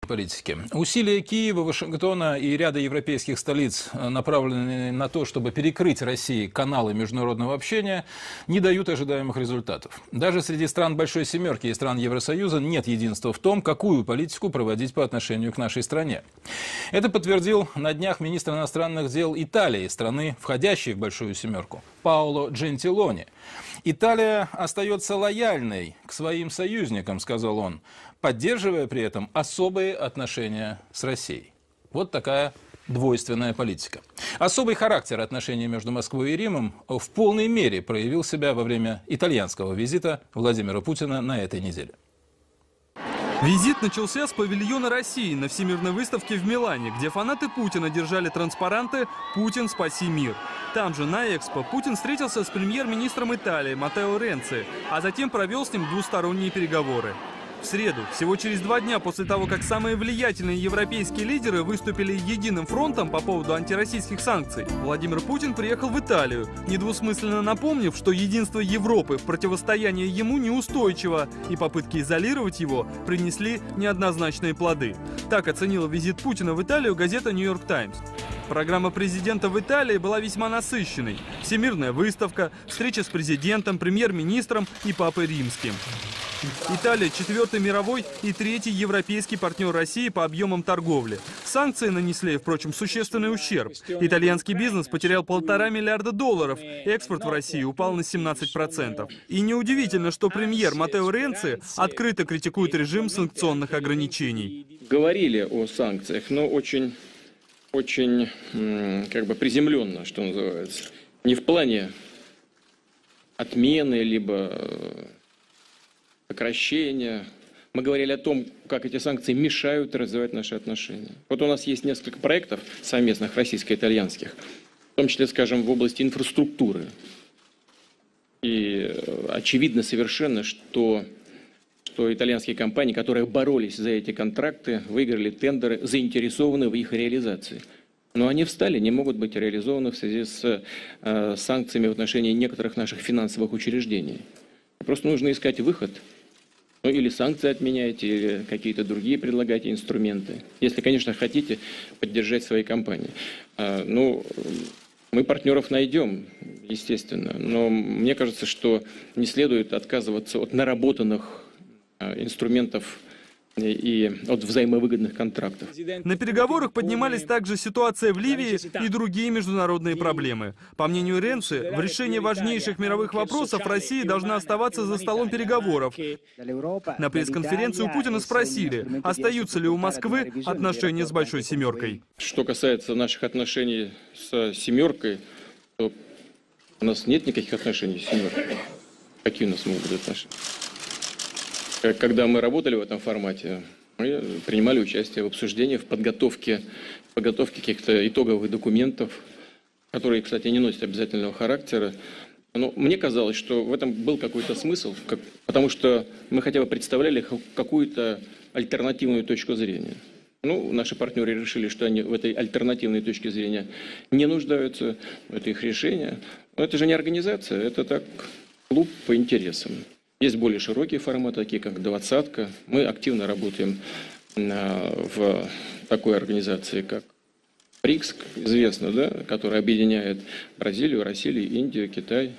политики. Усилия Киева, Вашингтона и ряда европейских столиц, направленные на то, чтобы перекрыть России каналы международного общения, не дают ожидаемых результатов. Даже среди стран Большой Семерки и стран Евросоюза нет единства в том, какую политику проводить по отношению к нашей стране. Это подтвердил на днях министр иностранных дел Италии, страны, входящей в Большую Семерку, Паоло Джентилони. «Италия остается лояльной к своим союзникам», — сказал он, поддерживая при этом особые отношения с Россией. Вот такая двойственная политика. Особый характер отношений между Москвой и Римом в полной мере проявил себя во время итальянского визита Владимира Путина на этой неделе. Визит начался с павильона России на Всемирной выставке в Милане, где фанаты Путина держали транспаранты «Путин, спаси мир». Там же, на Экспо, Путин встретился с премьер-министром Италии Маттео Ренци, а затем провел с ним двусторонние переговоры. В среду, всего через 2 дня после того, как самые влиятельные европейские лидеры выступили единым фронтом по поводу антироссийских санкций, Владимир Путин приехал в Италию, недвусмысленно напомнив, что единство Европы в противостоянии ему неустойчиво, и попытки изолировать его принесли неоднозначные плоды. Так оценила визит Путина в Италию газета «Нью-Йорк Таймс». Программа президента в Италии была весьма насыщенной. Всемирная выставка, встреча с президентом, премьер-министром и папой римским. Италия – 4-й мировой и 3-й европейский партнер России по объемам торговли. Санкции нанесли, впрочем, существенный ущерб. Итальянский бизнес потерял $1,5 миллиарда, экспорт в России упал на 17%. И неудивительно, что премьер Маттео Ренци открыто критикует режим санкционных ограничений. Говорили о санкциях, но очень приземленно, что называется. Не в плане отмены, либо сокращения. Мы говорили о том, как эти санкции мешают развивать наши отношения. Вот у нас есть несколько проектов совместных российско-итальянских, в том числе, скажем, в области инфраструктуры. И очевидно совершенно, что итальянские компании, которые боролись за эти контракты, выиграли тендеры, заинтересованы в их реализации. Но они встали, не могут быть реализованы в связи с санкциями в отношении некоторых наших финансовых учреждений. Просто нужно искать выход. Ну, или санкции отменяйте, или какие-то другие предлагайте инструменты. Если, конечно, хотите поддержать свои компании. Мы партнеров найдем, естественно. Но мне кажется, что не следует отказываться от наработанных инструментов и от взаимовыгодных контрактов. На переговорах поднимались также ситуация в Ливии и другие международные проблемы. По мнению Ренци, в решении важнейших мировых вопросов Россия должна оставаться за столом переговоров. На пресс-конференции у Путина спросили, остаются ли у Москвы отношения с Большой Семеркой. Что касается наших отношений с Семеркой, то у нас нет никаких отношений с Семеркой. Какие у нас могут быть отношения? Когда мы работали в этом формате, мы принимали участие в обсуждении, в подготовке каких-то итоговых документов, которые, кстати, не носят обязательного характера. Но мне казалось, что в этом был какой-то смысл, потому что мы хотя бы представляли какую-то альтернативную точку зрения. Наши партнеры решили, что они в этой альтернативной точке зрения не нуждаются, это их решение. Но это же не организация, это так клуб по интересам. Есть более широкие форматы, такие как «Двадцатка». Мы активно работаем в такой организации, как БРИКС, известно, да, которая объединяет Бразилию, Россию, Индию, Китай,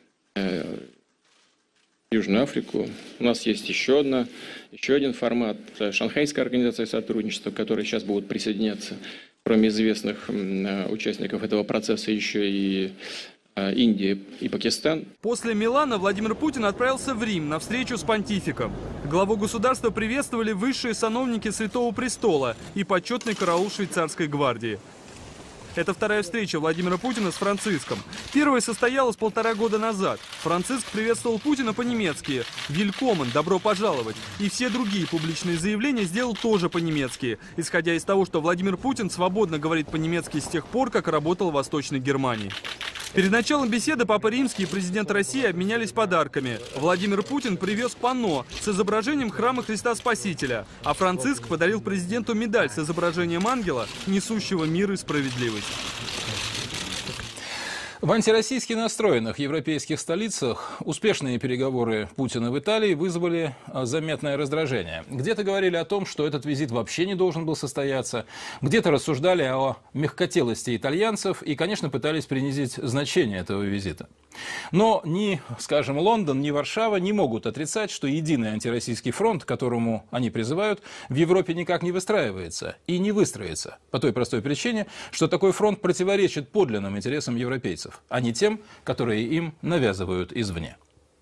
Южную Африку. У нас есть еще один формат – Шанхайская организация сотрудничества, к которой сейчас будут присоединяться, кроме известных участников этого процесса, еще и Индия и Пакистан. После Милана Владимир Путин отправился в Рим на встречу с понтификом. Главу государства приветствовали высшие сановники Святого Престола и почетный караул швейцарской гвардии. Это вторая встреча Владимира Путина с Франциском. Первая состоялась 1,5 года назад. Франциск приветствовал Путина по-немецки «Вилькомен», «Добро пожаловать». И все другие публичные заявления сделал тоже по-немецки, исходя из того, что Владимир Путин свободно говорит по-немецки с тех пор, как работал в Восточной Германии. Перед началом беседы Папа Римский и президент России обменялись подарками. Владимир Путин привез панно с изображением храма Христа Спасителя, а Франциск подарил президенту медаль с изображением ангела, несущего мир и справедливость. В антироссийски настроенных европейских столицах успешные переговоры Путина в Италии вызвали заметное раздражение. Где-то говорили о том, что этот визит вообще не должен был состояться, где-то рассуждали о мягкотелости итальянцев и, конечно, пытались принизить значение этого визита. Но ни, скажем, Лондон, ни Варшава не могут отрицать, что единый антироссийский фронт, к которому они призывают, в Европе никак не выстраивается и не выстроится. По той простой причине, что такой фронт противоречит подлинным интересам европейцев, а не тем, которые им навязывают извне.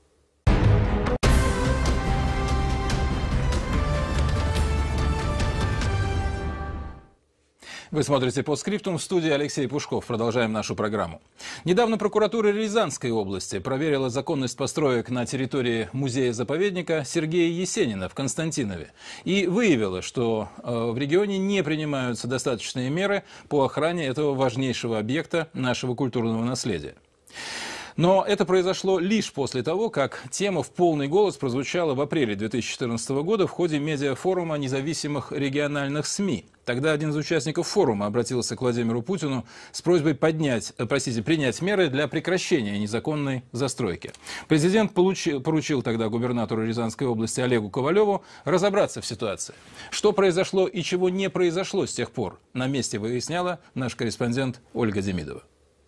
Вы смотрите «Постскриптум», в студии Алексей Пушков. Продолжаем нашу программу. Недавно прокуратура Рязанской области проверила законность построек на территории музея-заповедника Сергея Есенина в Константинове и выявила, что в регионе не принимаются достаточные меры по охране этого важнейшего объекта нашего культурного наследия. Но это произошло лишь после того, как тема в полный голос прозвучала в апреле 2014 года в ходе медиафорума независимых региональных СМИ. Тогда один из участников форума обратился к Владимиру Путину с просьбой принять меры для прекращения незаконной застройки. Президент поручил тогда губернатору Рязанской области Олегу Ковалеву разобраться в ситуации. Что произошло и чего не произошло с тех пор, на месте выясняла наш корреспондент Ольга Демидова.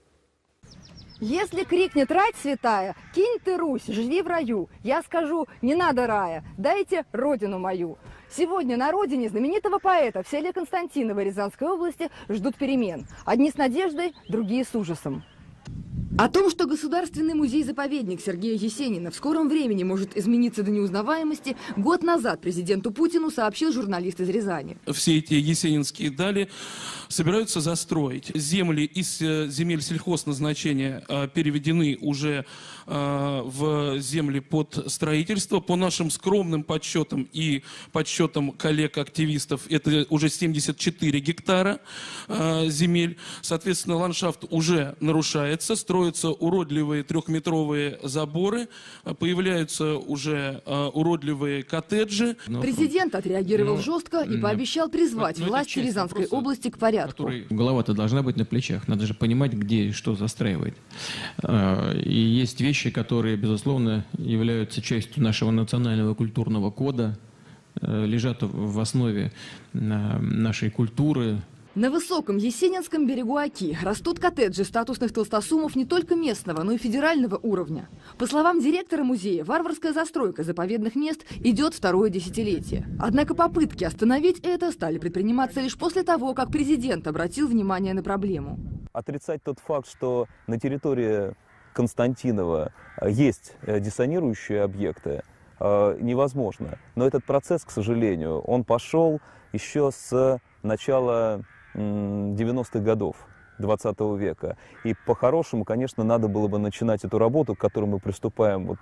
Если крикнет рать святая, кинь ты, Русь, живи в раю. Я скажу, не надо рая, дайте родину мою. Сегодня на родине знаменитого поэта в селе Константиново Рязанской области ждут перемен. Одни с надеждой, другие с ужасом. О том, что Государственный музей-заповедник Сергея Есенина в скором времени может измениться до неузнаваемости, год назад президенту Путину сообщил журналист из Рязани. Все эти есенинские дали собираются застроить. Земли из земель сельхозназначения переведены уже в земли под строительство. По нашим скромным подсчетам и подсчетам коллег-активистов, это уже 74 гектара земель. Соответственно, ландшафт уже нарушается, строятся уродливые трехметровые заборы, появляются уже уродливые коттеджи. Президент отреагировал жестко и пообещал призвать власти Рязанской области к порядку. Голова-то должна быть на плечах, надо же понимать, где и что застраивать. И есть вещи, которые, безусловно, являются частью нашего национального культурного кода, лежат в основе нашей культуры. На высоком Есенинском берегу Оки растут коттеджи статусных толстосумов не только местного, но и федерального уровня. По словам директора музея, варварская застройка заповедных мест идет второе десятилетие. Однако попытки остановить это стали предприниматься лишь после того, как президент обратил внимание на проблему. Отрицать тот факт, что на территории Константинова есть диссонирующие объекты, невозможно. Но этот процесс, к сожалению, он пошел еще с начала 90-х годов 20 века. И по-хорошему, конечно, надо было бы начинать эту работу, к которой мы приступили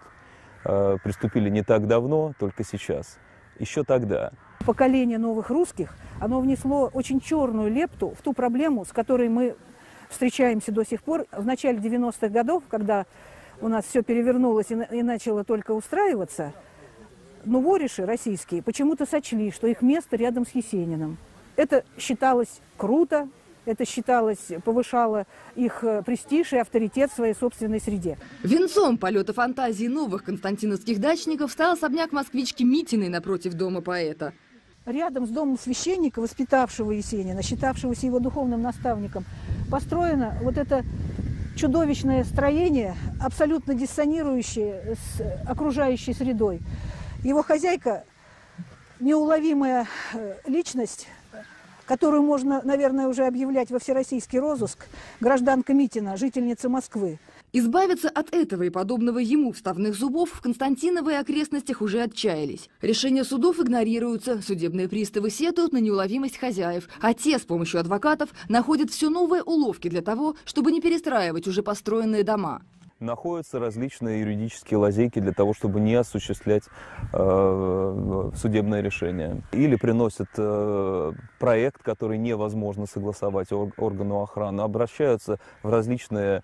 не так давно, только сейчас. Еще тогда. Поколение новых русских, оно внесло очень черную лепту в ту проблему, с которой мы встречаемся до сих пор. В начале 90-х годов, когда у нас все перевернулось и начало только устраиваться, но вориши российские почему-то сочли, что их место рядом с Есениным. Это считалось круто, это считалось, повышало их престиж и авторитет в своей собственной среде. Венцом полета фантазии новых константиновских дачников стал особняк москвички Митиной напротив дома поэта. Рядом с домом священника, воспитавшего Есенина, считавшегося его духовным наставником, построено вот это чудовищное строение, абсолютно диссонирующее с окружающей средой. Его хозяйка – неуловимая личность, которую можно, наверное, уже объявлять во всероссийский розыск, гражданка Митина, жительница Москвы. Избавиться от этого и подобного ему вставных зубов в Константиново и окрестностях уже отчаялись. Решения судов игнорируются, судебные приставы сетуют на неуловимость хозяев, а те с помощью адвокатов находят все новые уловки для того, чтобы не перестраивать уже построенные дома. находятся различные юридические лазейки для того, чтобы не осуществлять судебное решение. Или приносят проект, который невозможно согласовать органу охраны, обращаются в различные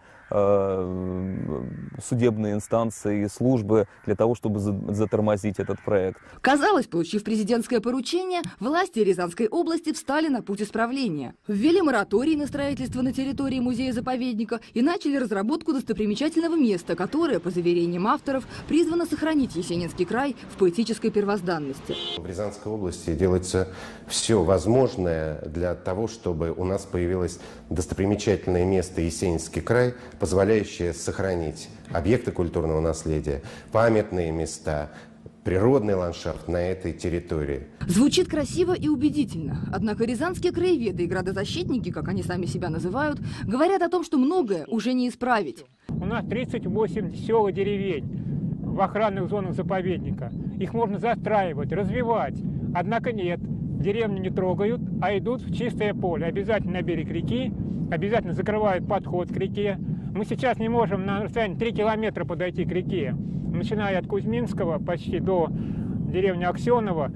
судебные инстанции и службы для того, чтобы затормозить этот проект. Казалось, получив президентское поручение, власти Рязанской области встали на путь исправления. Ввели мораторий на строительство на территории музея-заповедника и начали разработку достопримечательного места, которое, по заверениям авторов, призвано сохранить Есенинский край в поэтической первозданности. В Рязанской области делается все возможное для того, чтобы у нас появилось достопримечательное место Есенинский край, позволяющее сохранить объекты культурного наследия, памятные места, природный ландшафт на этой территории. Звучит красиво и убедительно. Однако рязанские краеведы и градозащитники, как они сами себя называют, говорят о том, что многое уже не исправить. У нас 38 сел и деревень в охранных зонах заповедника. Их можно застраивать, развивать. Однако нет, деревню не трогают, а идут в чистое поле. Обязательно на берег реки, обязательно закрывают подход к реке. Мы сейчас не можем на расстоянии 3 километра подойти к реке. Начиная от Кузьминского почти до деревни Аксенова,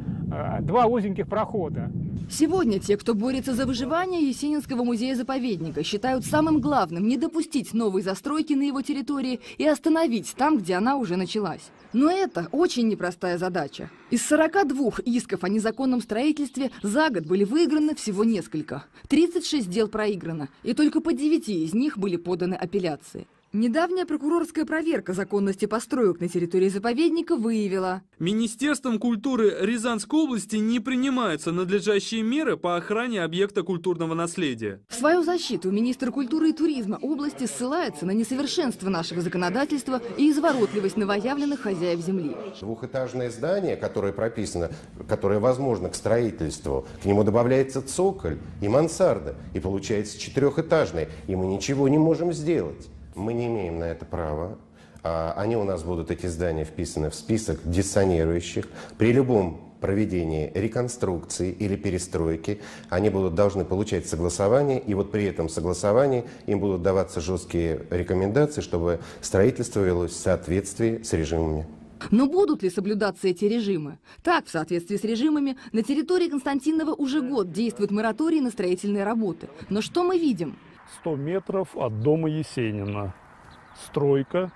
2 узеньких прохода. Сегодня те, кто борется за выживание Есенинского музея-заповедника, считают самым главным не допустить новой застройки на его территории и остановить там, где она уже началась. Но это очень непростая задача. Из 42 исков о незаконном строительстве за год были выиграны всего несколько. 36 дел проиграно, и только по 9 из них были поданы апелляции. Недавняя прокурорская проверка законности построек на территории заповедника выявила: Министерством культуры Рязанской области не принимаются надлежащие меры по охране объекта культурного наследия. В свою защиту министр культуры и туризма области ссылается на несовершенство нашего законодательства и изворотливость новоявленных хозяев земли. Двухэтажное здание, которое прописано, которое возможно к строительству, к нему добавляется цоколь и мансарда, и получается 4-этажное, и мы ничего не можем сделать. Мы не имеем на это права. Они у нас будут, эти здания, вписаны в список диссонирующих. При любом проведении реконструкции или перестройки они должны получать согласование, и вот при этом согласовании им будут даваться жесткие рекомендации, чтобы строительство велось в соответствии с режимами. Но будут ли соблюдаться эти режимы? Так, в соответствии с режимами, на территории Константинова уже год действует мораторий на строительные работы. Но что мы видим? 100 метров от дома Есенина. Стройка,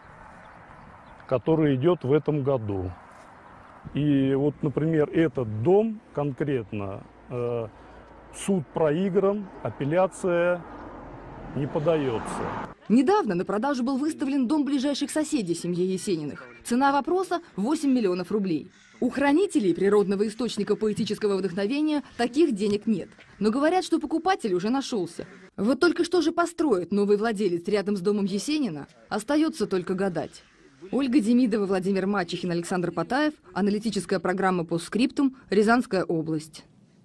которая идет в этом году. И вот, например, этот дом конкретно, суд проигран, апелляция не подается. Недавно на продажу был выставлен дом ближайших соседей семьи Есениных. Цена вопроса – 8 миллионов рублей. У хранителей природного источника поэтического вдохновения таких денег нет. Но говорят, что покупатель уже нашелся. Вот только что же построит новый владелец рядом с домом Есенина, остается только гадать. Ольга Демидова, Владимир Мачехин, Александр Патаев. Аналитическая программа «Постскриптум», Рязанская область.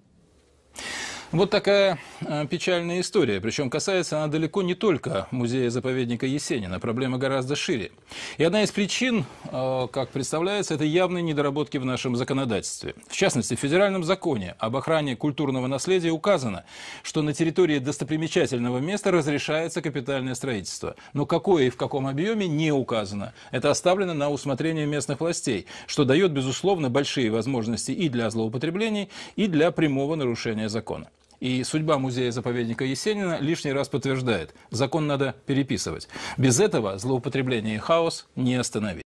Вот такая печальная история. Причем касается она далеко не только музея-заповедника Есенина. Проблема гораздо шире. И одна из причин, как представляется, это явные недоработки в нашем законодательстве. В частности, в федеральном законе об охране культурного наследия указано, что на территории достопримечательного места разрешается капитальное строительство. Но какое и в каком объеме не указано. Это оставлено на усмотрение местных властей, что дает, безусловно, большие возможности и для злоупотреблений, и для прямого нарушения закона. И судьба музея-заповедника Есенина лишний раз подтверждает: закон надо переписывать. Без этого злоупотребление и хаос не остановить.